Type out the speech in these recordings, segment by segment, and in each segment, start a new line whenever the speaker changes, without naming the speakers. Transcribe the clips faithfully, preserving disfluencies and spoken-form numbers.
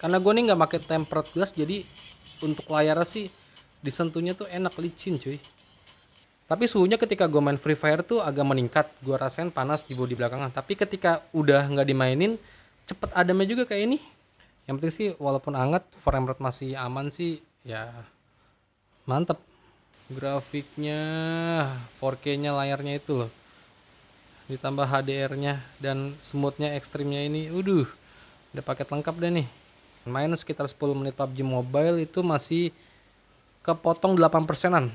Karena gue nih nggak pakai tempered glass, jadi untuk layarnya sih disentuhnya tuh enak, licin cuy. Tapi suhunya ketika gue main Free Fire tuh agak meningkat, gue rasain panas di bodi belakangnya. Tapi ketika udah nggak dimainin, cepet ademnya juga kayak ini. Yang penting sih walaupun hangat, frame rate masih aman sih, ya mantep. Grafiknya empat K-nya layarnya itu loh, ditambah H D R-nya dan smoothnya ekstrimnya ini, udah udah paket lengkap deh nih. Main sekitar sepuluh menit P U B G Mobile itu masih kepotong delapan persenan.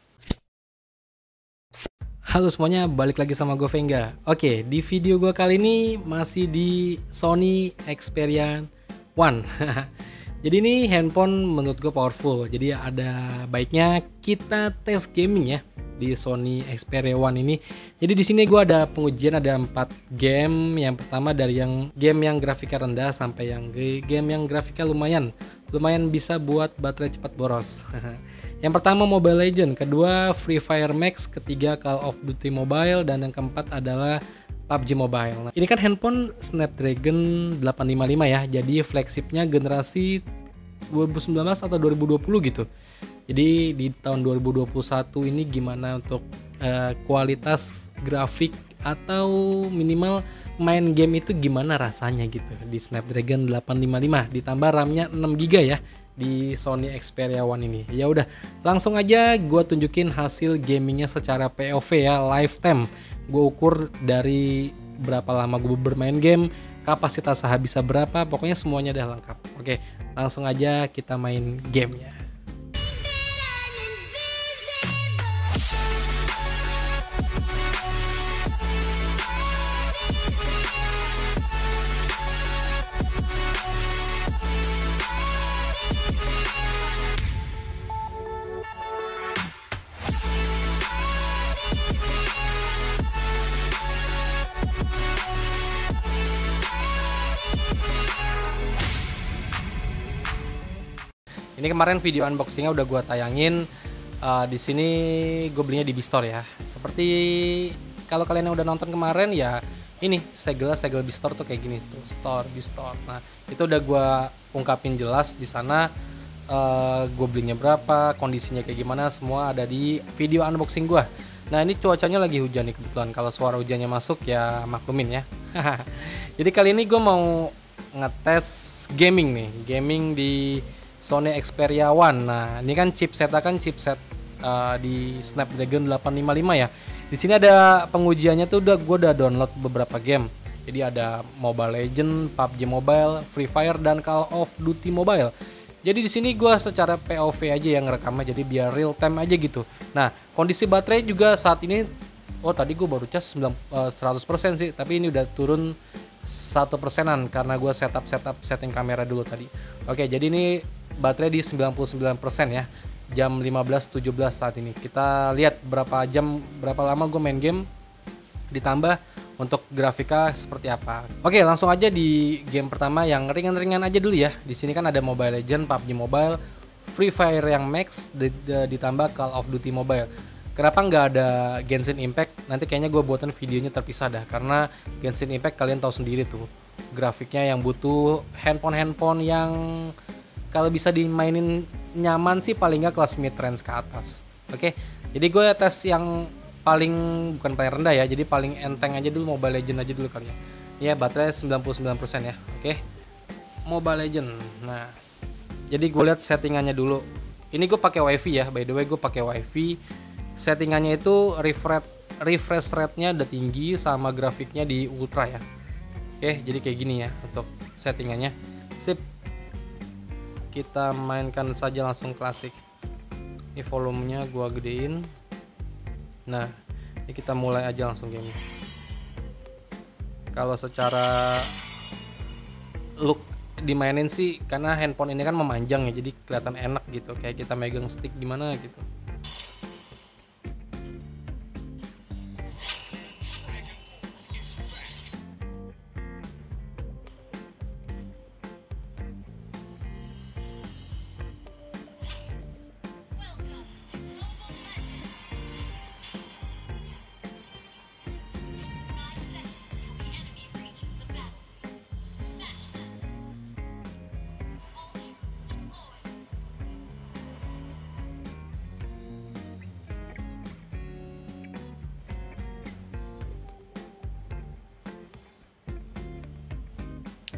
Halo semuanya, balik lagi sama gue Venga. Oke, di video gue kali ini masih di Sony Xperia One. Jadi ini handphone menurut gue powerful. Jadi ada baiknya kita tes gaming ya di Sony Xperia One ini. Jadi di sini gue ada pengujian, ada empat game. Yang pertama dari yang game yang grafiknya rendah sampai yang game yang grafiknya lumayan lumayan bisa buat baterai cepat boros. Yang pertama Mobile Legends, kedua Free Fire Max, ketiga Call of Duty Mobile, dan yang keempat adalah P U B G Mobile. Nah, ini kan handphone Snapdragon delapan lima lima ya, jadi flagshipnya generasi dua ribu sembilan belas atau dua ribu dua puluh gitu. Jadi di tahun dua ribu dua puluh satu ini gimana untuk uh, kualitas grafik atau minimal main game itu gimana rasanya gitu di Snapdragon delapan lima lima ditambah RAM-nya enam giga ya di Sony Xperia One ini. Ya udah, langsung aja gue tunjukin hasil gamingnya secara P O V ya, lifetime. Gue ukur dari berapa lama gue bermain game, kapasitas H bisa berapa, pokoknya semuanya udah lengkap. Oke, langsung aja kita main gamenya. Ini kemarin video unboxingnya udah gue tayangin. Uh, di sini gue belinya di Bistore ya. Seperti kalau kalian yang udah nonton kemarin ya, ini segel segel Bistore tuh kayak gini tuh, store Bistore. Nah itu udah gue ungkapin jelas di sana. Uh, gue belinya berapa, kondisinya kayak gimana, semua ada di video unboxing gue. Nah ini cuacanya lagi hujan nih kebetulan. Kalau suara hujannya masuk ya maklumin ya. Jadi kali ini gue mau ngetes gaming nih, gaming di Sony Xperia One. Nah, ini kan chipsetnya kan chipset uh, di Snapdragon delapan lima lima ya. Di sini ada pengujiannya tuh udah gue udah download beberapa game. Jadi ada Mobile Legends, P U B G Mobile, Free Fire, dan Call of Duty Mobile. Jadi di sini gue secara P O V aja yang rekamnya, jadi biar real time aja gitu. Nah, kondisi baterai juga saat ini, oh tadi gue baru cas seratus persen sih, tapi ini udah turun satu persenan karena gue setup setup setting kamera dulu tadi. Oke, jadi ini baterai di sembilan puluh sembilan persen ya, jam lima belas tujuh belas saat ini. Kita lihat berapa jam, berapa lama gue main game, ditambah untuk grafika seperti apa. Oke, langsung aja di game pertama yang ringan-ringan aja dulu ya. Di sini kan ada Mobile Legends, P U B G Mobile, Free Fire yang Max, ditambah Call of Duty Mobile. Kenapa nggak ada Genshin Impact? Nanti kayaknya gue buatin videonya terpisah dah, karena Genshin Impact kalian tahu sendiri tuh, grafiknya yang butuh handphone-handphone yang kalau bisa dimainin nyaman sih paling nggak kelas mid range ke atas. Oke, jadi gue tes yang paling, bukan paling rendah ya, jadi paling enteng aja dulu, Mobile Legends aja dulu kali ya. Ya, baterai sembilan puluh sembilan persen ya. Oke, Mobile Legends. Nah, jadi gue lihat settingannya dulu. Ini gue pakai wifi ya, by the way gue pakai wifi. Settingannya itu refresh refresh rate-nya udah tinggi, sama grafiknya di ultra ya. Oke, jadi kayak gini ya untuk settingannya. Sip. Kita mainkan saja langsung klasik. Ini volumenya gua gedein. Nah, ini kita mulai aja langsung game. Kalau secara look dimainin sih, karena handphone ini kan memanjang ya, jadi kelihatan enak gitu, kayak kita megang stick gimana gitu.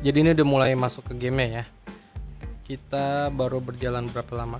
Jadi ini udah mulai masuk ke game ya. Kita baru berjalan berapa lama?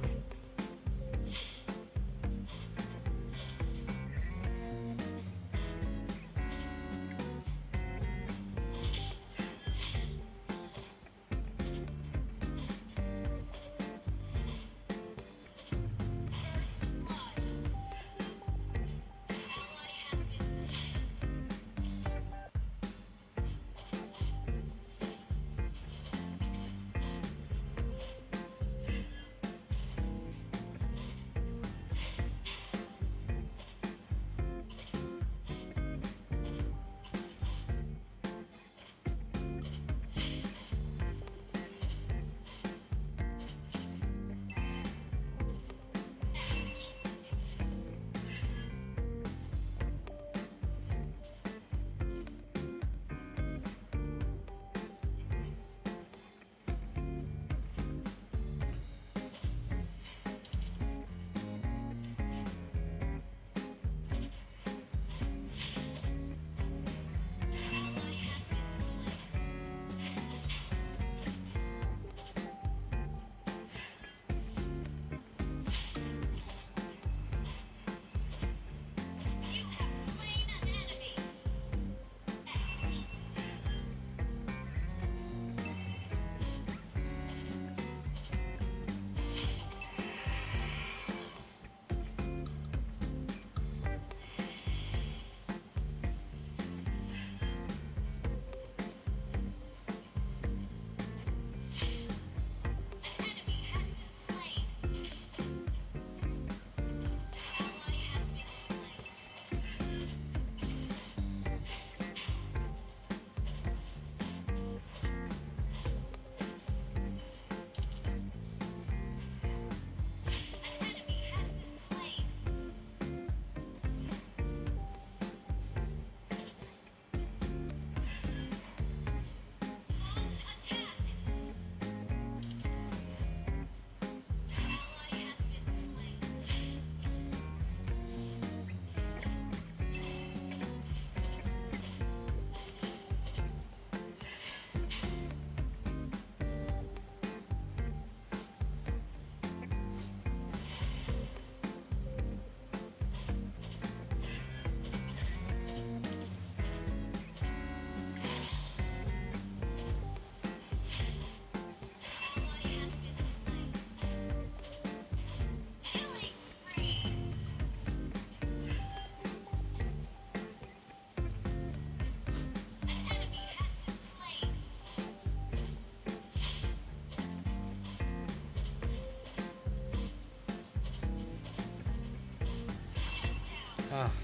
Ah,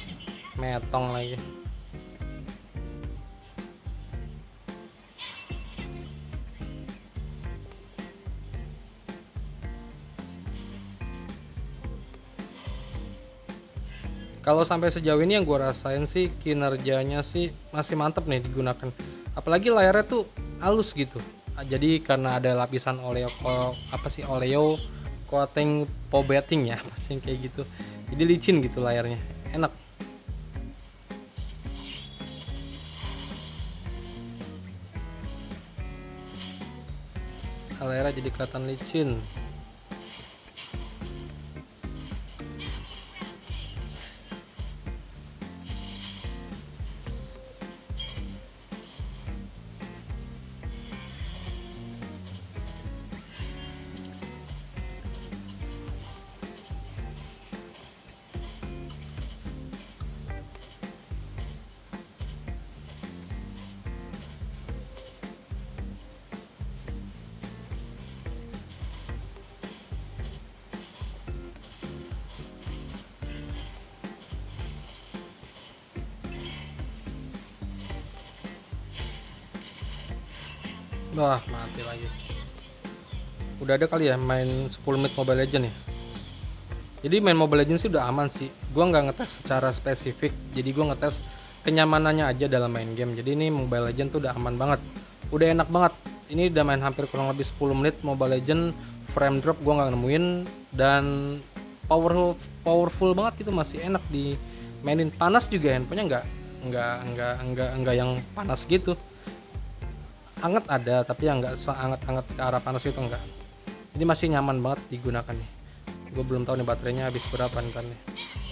metong lagi. Kalau sampai sejauh ini yang gue rasain sih kinerjanya sih masih mantep nih digunakan. Apalagi layarnya tuh halus gitu. Jadi karena ada lapisan oleo apa sih oleo coating pobeting ya, pasti kayak gitu. Jadi licin gitu layarnya, enak. Layarnya jadi kelihatan licin. Wah, mati lagi. Udah ada kali ya main sepuluh menit Mobile Legends ya. Jadi main Mobile Legends sih udah aman sih. Gua nggak ngetes secara spesifik. Jadi gua ngetes kenyamanannya aja dalam main game. Jadi ini Mobile Legends tuh udah aman banget. Udah enak banget. Ini udah main hampir kurang lebih sepuluh menit Mobile Legends, frame drop gua nggak nemuin, dan powerful powerful banget gitu, masih enak di mainin. Panas juga handphonenya nggak nggak nggak nggak nggak yang panas gitu. anget ada, tapi yang nggak seanget-anget ke arah panas itu enggak. Jadi masih nyaman banget digunakan nih. Gue belum tahu nih baterainya habis berapa ntar nih.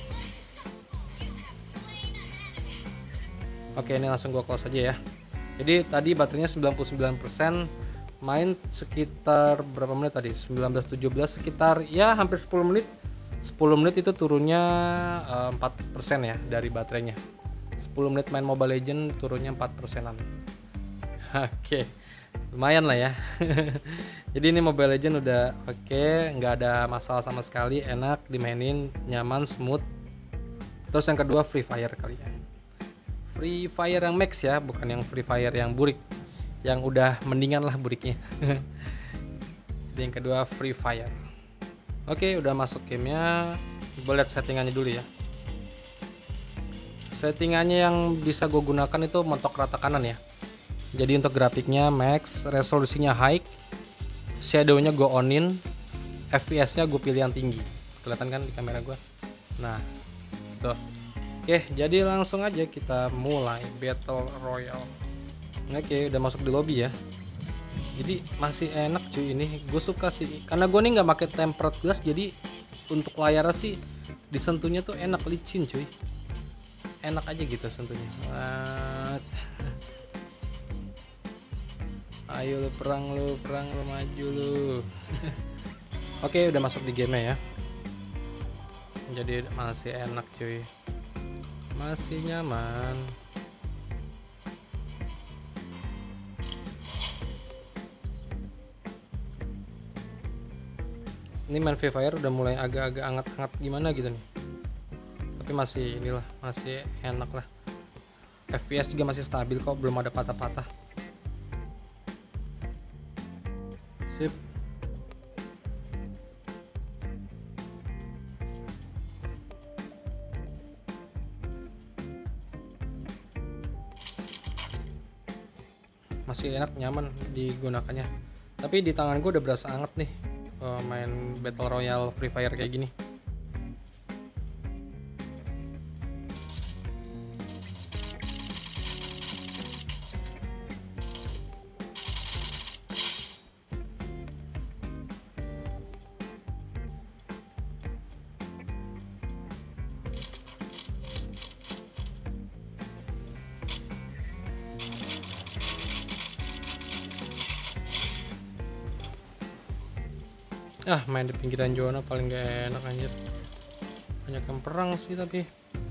Oke, ini langsung gue close aja ya. Jadi tadi baterainya sembilan puluh sembilan persen, main sekitar berapa menit tadi? sembilan belas tujuh belas, sekitar ya hampir sepuluh menit. sepuluh menit itu turunnya uh, empat persen ya dari baterainya. sepuluh menit main Mobile Legends turunnya empat persenan. Oke. Lumayan lah ya. Jadi ini Mobile Legends udah oke, nggak ada masalah sama sekali, enak dimainin, nyaman, smooth. Terus yang kedua Free Fire kali ya. Free Fire yang max ya, bukan yang Free Fire yang burik, yang udah mendingan lah buriknya. Jadi yang kedua Free Fire. Oke, udah masuk gamenya. Gue lihat settingannya dulu ya. Settingannya yang bisa gue gunakan itu mentok rata kanan ya. Jadi untuk grafiknya max, resolusinya high, shadownya gue onin, F P S nya gue pilih yang tinggi. Kelihatan kan di kamera gue. Nah tuh. Oke, jadi langsung aja kita mulai Battle Royale. Oke, udah masuk di lobby ya. Jadi masih enak cuy ini. Gue suka sih, karena gue nih nggak pakai tempered glass, jadi untuk layarnya sih disentuhnya tuh enak, licin cuy. Enak aja gitu sentuhnya. Ayo lu perang lu, perang lu, maju lu. Oke, udah masuk di game ya. Jadi masih enak cuy. Masih nyaman. Ini main Free Fire udah mulai agak-agak hangat-hangat gimana gitu nih. Tapi masih inilah, masih enak lah. F P S juga masih stabil kok, belum ada patah-patah. Sip. Masih enak, nyaman digunakannya. Tapi di tangan gue udah berasa anget nih uh, main Battle Royale Free Fire kayak gini. Ah, main di pinggiran zona paling gak enak anjir. Banyak yang perang sih tapi.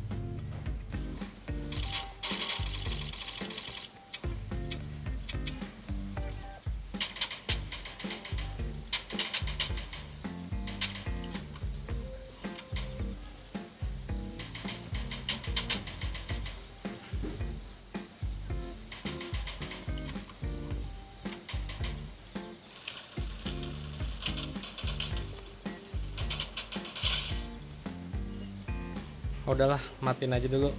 Udahlah, matiin aja dulu.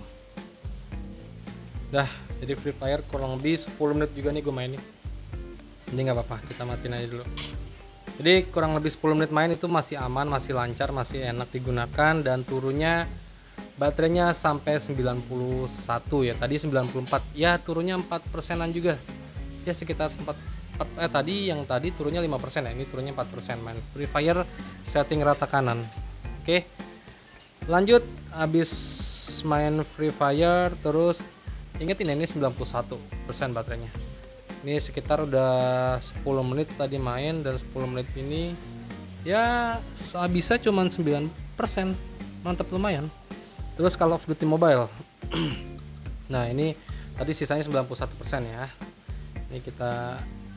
Dah, jadi Free Fire kurang lebih sepuluh menit juga nih gue mainin. Ini nggak apa-apa, kita matiin aja dulu. Jadi kurang lebih sepuluh menit main itu masih aman, masih lancar, masih enak digunakan, dan turunnya baterainya sampai sembilan puluh satu ya. Tadi sembilan puluh empat. Ya, turunnya empat persenan juga. Ya sekitar empat, empat eh tadi yang tadi turunnya lima persen ya. Ini turunnya empat persen main Free Fire setting rata kanan. Oke. Lanjut, habis main Free Fire terus ingetin ini sembilan puluh satu persen baterainya. Ini sekitar udah sepuluh menit tadi main, dan sepuluh menit ini ya bisa cuman sembilan persen. Mantap, lumayan. Terus Call of Duty Mobile. Nah, ini tadi sisanya sembilan puluh satu persen ya. Ini kita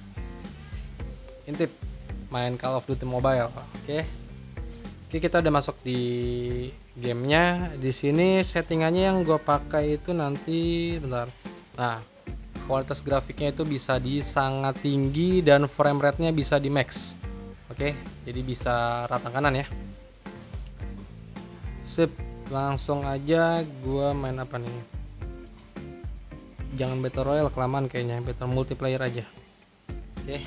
intip main Call of Duty Mobile. Oke. Oke, kita udah masuk di gamenya. Di sini settingannya yang gue pakai itu nanti bentar. Nah, kualitas grafiknya itu bisa di sangat tinggi dan frame rate-nya bisa di max. Oke, jadi bisa rata kanan ya. Sip, langsung aja gue main apa nih? Jangan Battle Royale, kelamaan kayaknya. Battle multiplayer aja. Oke.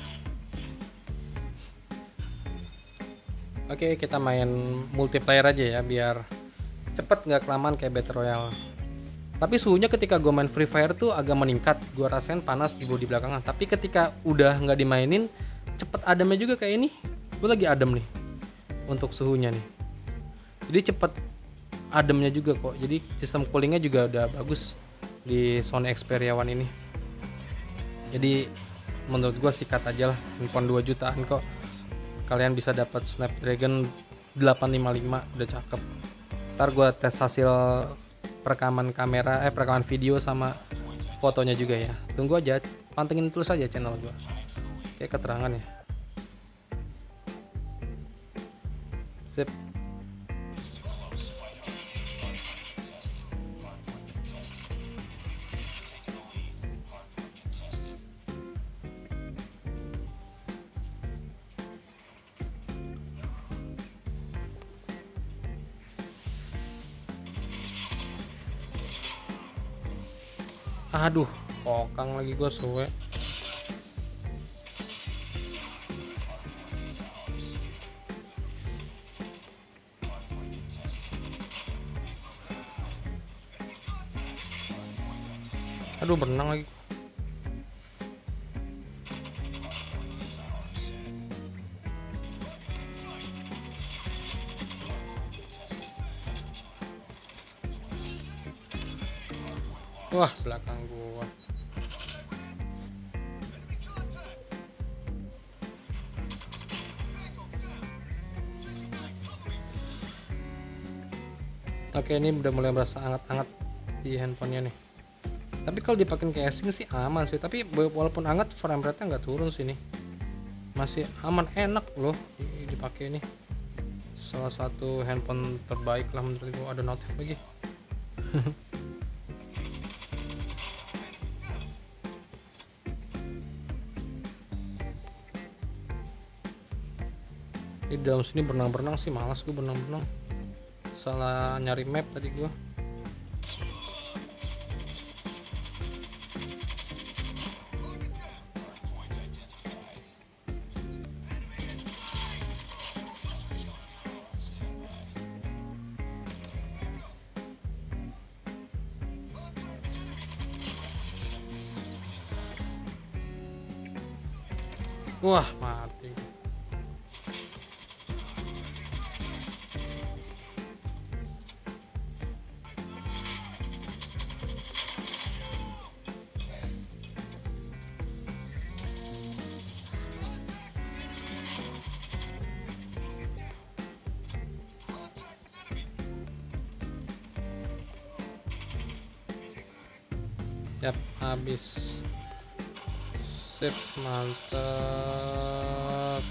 Oke, kita main multiplayer aja ya, biar cepet nggak kelamaan kayak Battle Royale. Tapi suhunya ketika gue main Free Fire tuh agak meningkat, gue rasain panas di body belakangan. Tapi ketika udah nggak dimainin, cepet ademnya juga kayak ini. Gue lagi adem nih untuk suhunya nih. Jadi cepet ademnya juga kok. Jadi sistem coolingnya juga udah bagus di Sony Xperia One ini. Jadi menurut gue sikat aja lah, handphone dua jutaan kok. Kalian bisa dapat Snapdragon delapan lima lima, udah cakep. Ntar gue tes hasil perekaman kamera, eh perekaman video sama fotonya juga ya. Tunggu aja, pantengin terus aja channel gue. Kayak keterangan ya. Sip. Aduh, kokang lagi gue suwe. Aduh, berenang lagi. Wah, belakang gua. Oke, ini udah mulai berasa hangat-hangat di handphonenya nih. Tapi kalau dipakein casing sih aman sih. Tapi walaupun hangat, frame rate-nya nggak turun sih nih. Masih aman, enak loh dipakai ini. Salah satu handphone terbaik lah menurut gua. Ada notif lagi. Di dalam sini berenang-berenang sih malas gue berenang-berenang. Salah nyari map tadi gue. Wah, mati. Yap, habis. Sip, mantap.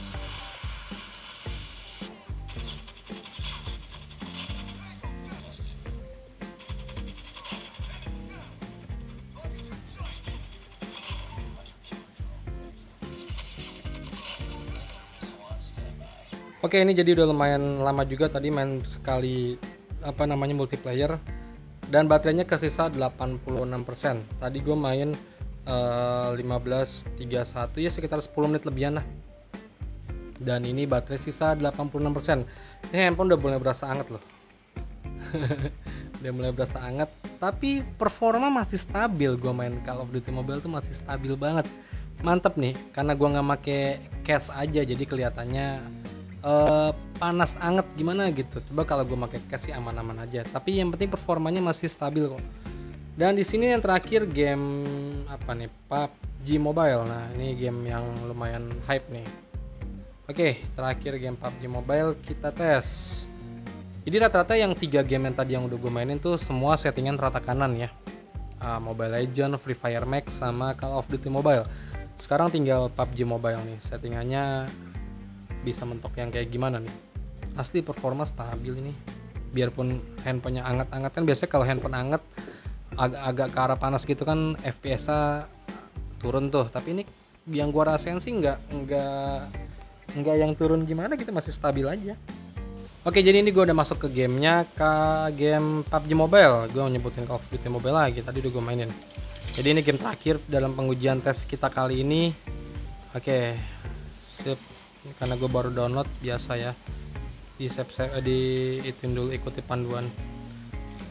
Oke, ini jadi udah lumayan lama juga tadi main sekali apa namanya multiplayer, dan baterainya kesisa delapan puluh enam persen. Tadi gue main uh, lima belas tiga puluh satu ya, sekitar sepuluh menit lebihan lah. Dan ini baterai sisa delapan puluh enam persen. Ini handphone udah mulai berasa hangat loh. Udah mulai berasa hangat, tapi performa masih stabil. Gue main Call of Duty Mobile tuh masih stabil banget. Mantep nih, karena gue nggak make case aja, jadi kelihatannya uh, panas anget gimana gitu. Coba kalau gue pakai case sih aman-aman aja. Tapi yang penting performanya masih stabil kok. Dan di sini yang terakhir game apa nih? P U B G Mobile. Nah, ini game yang lumayan hype nih. Oke, terakhir game P U B G Mobile kita tes. Jadi rata-rata yang tiga game yang tadi yang udah gue mainin tuh semua settingan rata kanan ya. Uh, Mobile Legends, Free Fire Max, sama Call of Duty Mobile. Sekarang tinggal P U B G Mobile nih. Settingannya bisa mentok yang kayak gimana nih. Asli performa stabil ini. Biarpun handphonenya anget-anget, kan biasanya kalau handphone anget agak-agak ke arah panas gitu kan F P S-nya turun tuh. Tapi ini yang gua rasain sih nggak nggak nggak yang turun gimana gitu, masih stabil aja. Oke, jadi ini gue udah masuk ke gamenya, ke game P U B G Mobile. Gue nyebutin Call of Duty Mobile lagi, tadi udah gue mainin. Jadi ini game terakhir dalam pengujian tes kita kali ini. Oke, sip. Karena gue baru download, biasa ya. Di save, save di ituin dulu, ikuti panduan.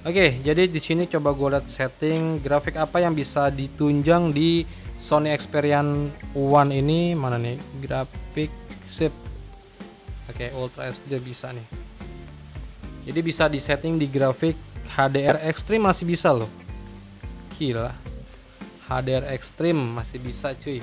Oke, jadi di sini coba gue lihat setting grafik apa yang bisa ditunjang di Sony Xperia One ini. Mana nih grafik? Sip. Oke, Ultra H D bisa nih. Jadi bisa disetting di grafik H D R Extreme masih bisa loh. Gila. H D R Extreme masih bisa cuy.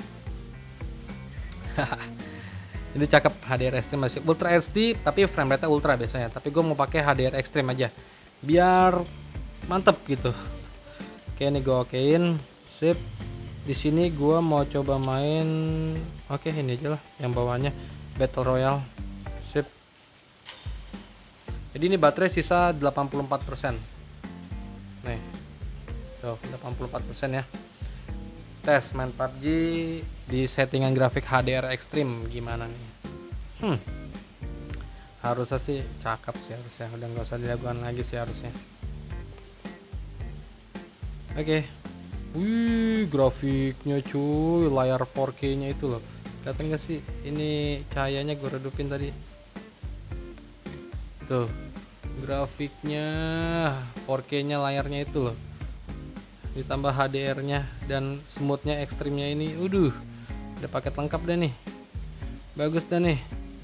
Ini cakep, H D R Extreme masih Ultra H D tapi frame rate ultra biasanya. Tapi gue mau pakai H D R Extreme aja. Biar mantep gitu. Oke, ini gue okein. Sip. Di sini gue mau coba main. Oke, ini aja lah yang bawahnya Battle Royale. Sip. Jadi ini baterai sisa delapan puluh empat persen. Nih. Tuh, delapan puluh empat persen ya. Tes main P U B G di settingan grafik H D R Extreme gimana nih? Hmm. Harusnya sih cakep sih harusnya. Udah nggak usah diragukan lagi sih harusnya. Oke. Wih, grafiknya cuy, layar four K nya itu loh. Kelihatan gak sih? Ini cahayanya gue redupin tadi. Tuh, grafiknya four K nya layarnya itu loh. Ditambah H D R nya dan smoothnya ekstrimnya ini. Uduh, udah paket lengkap deh nih. Bagus dah nih.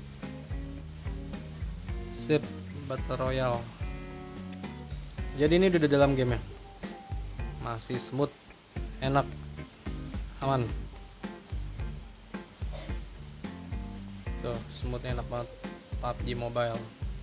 Sip, Battle Royale. Jadi ini udah dalam game ya. Masih smooth, enak, aman. Tuh, smoothnya enak banget. P U B G Mobile.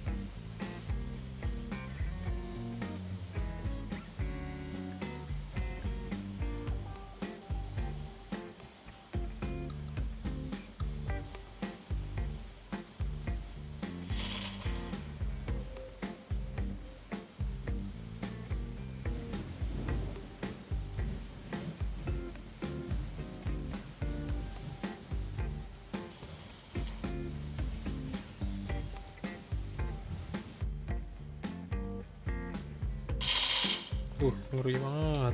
Uh, ngeri banget.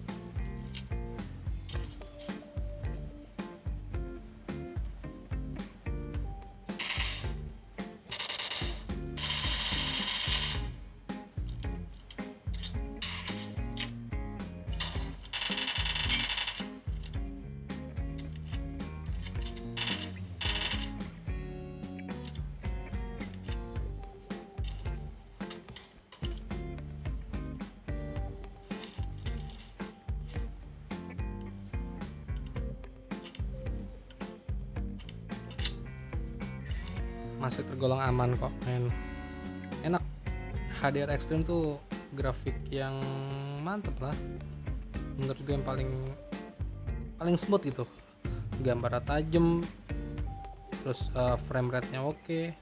Masih tergolong aman kok, men. Enak. H D R Extreme tuh grafik yang mantep lah. Menurut gue yang paling paling smooth gitu. Gambarnya tajam, terus uh, frame rate-nya oke.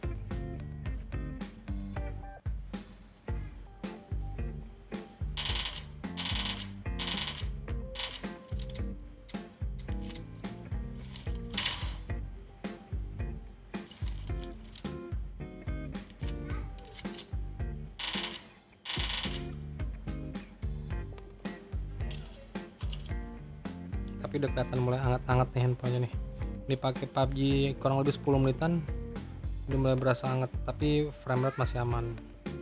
Tapi udah kelihatan mulai hangat-hangat nih handphonenya nih. Dipakai P U B G kurang lebih sepuluh menitan udah mulai berasa hangat, tapi frame rate masih aman.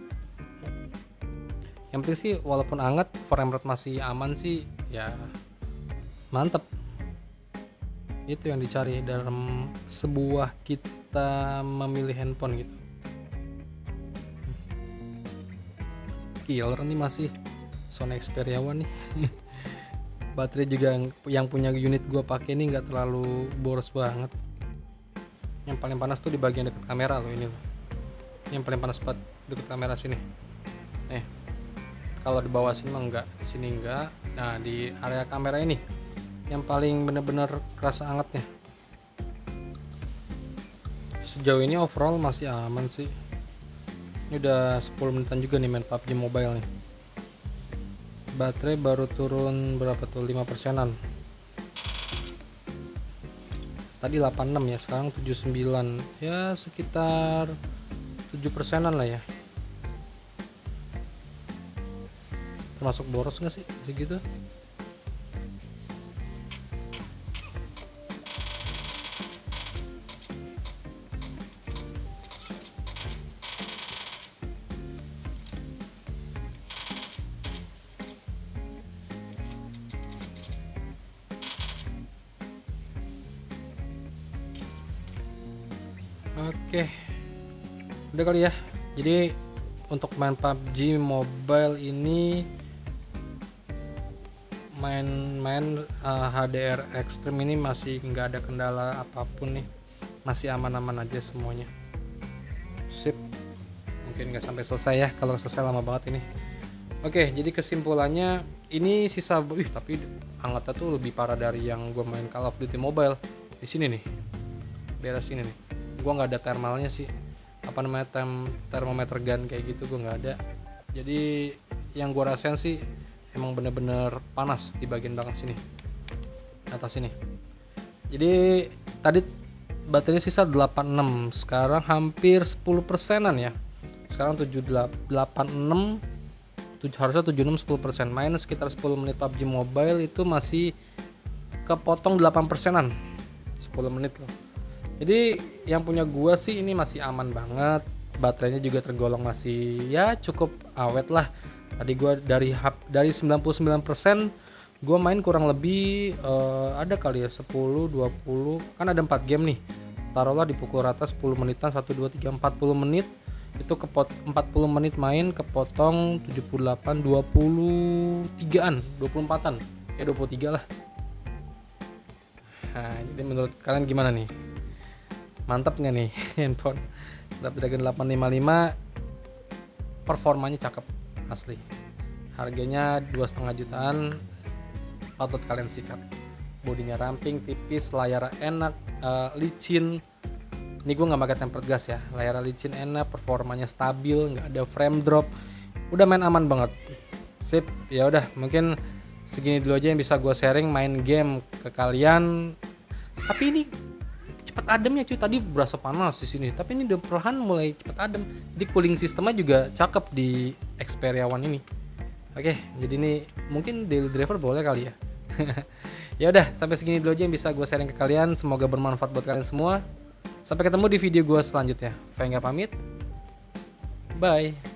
Yang penting sih walaupun hangat frame rate masih aman sih ya mantep. Itu yang dicari dalam sebuah kita memilih handphone gitu. Killer nih masih Sony Xperia One nih. Baterai juga yang, yang punya unit gua pakai ini nggak terlalu boros banget. Yang paling panas tuh di bagian dekat kamera loh ini loh. Yang paling panas banget dekat kamera sini. Nih, kalau di bawah sini mah enggak, di sini enggak. Nah di area kamera ini yang paling bener-bener kerasa hangatnya. Sejauh ini overall masih aman sih. Ini udah sepuluh menitan juga nih main P U B G Mobile nih. Baterai baru turun berapa tuh, lima persenan. Tadi delapan puluh enam ya, sekarang tujuh puluh sembilan. Ya sekitar tujuh persenan lah ya. Termasuk boros nggak sih segitu? Oke, udah kali ya. Jadi untuk main P U B G Mobile ini main-main uh, H D R Extreme ini masih nggak ada kendala apapun nih, masih aman-aman aja semuanya. Sip, mungkin nggak sampai selesai ya, kalau selesai lama banget ini. Oke, jadi kesimpulannya ini sisa, wih tapi hangatnya tuh lebih parah dari yang gue main Call of Duty Mobile. Di sini nih, beres ini nih, gue nggak ada thermalnya sih, apa namanya tem termometer gun kayak gitu gue nggak ada. Jadi yang gue rasain sih emang bener-bener panas di bagian belakang sini, atas sini. Jadi tadi baterainya sisa delapan puluh enam, sekarang hampir sepuluh persenan ya. Sekarang tujuh puluh delapan enam, harusnya tujuh puluh enam sepuluh persen. Main sekitar sepuluh menit P U B G Mobile itu masih kepotong delapan persenan, sepuluh menit loh. Jadi yang punya gua sih ini masih aman banget, baterainya juga tergolong masih ya cukup awet lah. Tadi gua dari dari sembilan puluh sembilan persen gua main kurang lebih uh, ada kali ya sepuluh dua puluh, kan ada empat game nih. Taruhlah dipukul rata sepuluh menitan, satu dua tiga empat puluh menit. Itu kepot empat puluh menit main kepotong tujuh puluh delapan, dua puluh tigaan, dua puluh empatan. Ya dua puluh tiga lah. Nah, jadi menurut kalian gimana nih? Mantap nggak nih handphone Snapdragon delapan lima lima? Performanya cakep asli. Harganya dua setengah jutaan, patut kalian sikat. Bodinya ramping, tipis, layar enak, uh, licin. Ini gue nggak pakai tempered glass ya, layar licin enak, performanya stabil, nggak ada frame drop, udah main aman banget. Sip, ya udah mungkin segini dulu aja yang bisa gue sharing main game ke kalian. Tapi ini cepat ademnya cuy, tadi berasa panas di sini, tapi ini udah perlahan mulai cepat adem. Jadi cooling sistemnya juga cakep di Xperia One ini. Oke, jadi ini mungkin daily driver boleh kali ya. Ya udah, sampai segini dulu aja yang bisa gue sharing ke kalian. Semoga bermanfaat buat kalian semua. Sampai ketemu di video gue selanjutnya. Vengga pamit. Bye.